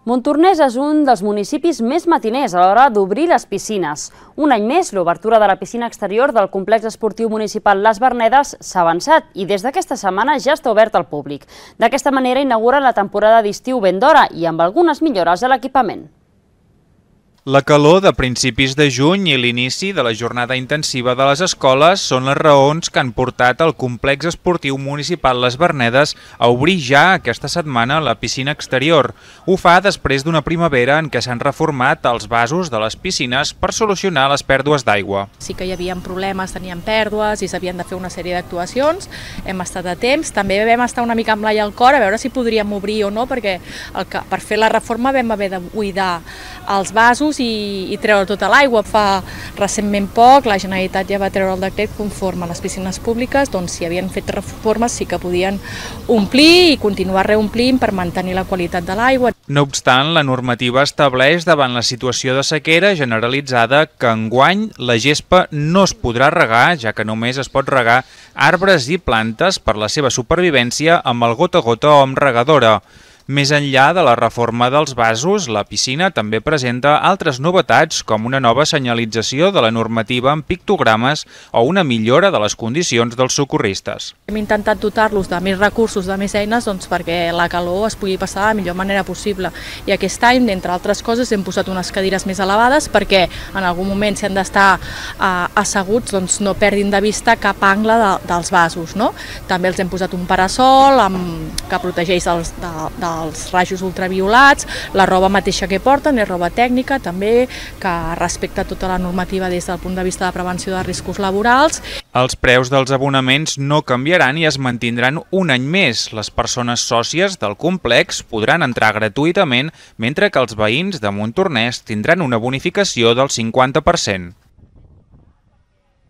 Montornès és un dels municipis més matiners a l'hora d'obrir les piscines. Un any més, l'obertura de la piscina exterior del complex esportiu municipal Les Vernedes s'ha avançat i des d'aquesta setmana ja està obert al públic. D'aquesta manera inaugura la temporada d'estiu ben d'hora i amb algunes millores a l'equipament. La calor de principis de juny i l'inici de la jornada intensiva de les escoles són les raons que han portat el complex esportiu municipal Les Vernedes a obrir ja aquesta setmana la piscina exterior. Ho fa després d'una primavera en què s'han reformat els vasos de les piscines per solucionar les pèrdues d'aigua. Sí que hi havia problemes, teníem pèrdues i s'havien de fer una sèrie d'actuacions, hem estat a temps. També vam estar una mica amb l'ai al cor a veure si podríem obrir o no, perquè per fer la reforma vam haver de buidar els vasos i treure tota l'aigua. Fa recentment poc la Generalitat ja va treure el decret conforme a les piscines públiques, doncs si havien fet reformes sí que podien omplir i continuar reomplint per mantenir la qualitat de l'aigua. No obstant, la normativa estableix davant la situació de sequera generalitzada que enguany la gespa no es podrà regar, ja que només es pot regar arbres i plantes per la seva supervivència amb el gota a gota o amb regadora. Més enllà de la reforma dels vasos, la piscina també presenta altres novetats com una nova senyalització de la normativa amb pictogrames o una millora de les condicions dels socorristes. Hem intentat dotar-los de més recursos, de més eines, perquè la calor es pugui passar de la millor manera possible. I aquest any, entre altres coses, hem posat unes cadires més elevades perquè en algun moment, si han d'estar asseguts, no perdin de vista cap angle dels vasos. També els hem posat un parasol que protegeix dels rajos ultraviolats, la roba mateixa que porten és roba tècnica també que respecta tota la normativa des del punt de vista de prevenció de riscos laborals. Els preus dels abonaments no canviaran i es mantindran un any més. Les persones sòcies del complex podran entrar gratuïtament, mentre que els veïns de Montornès tindran una bonificació del 50%.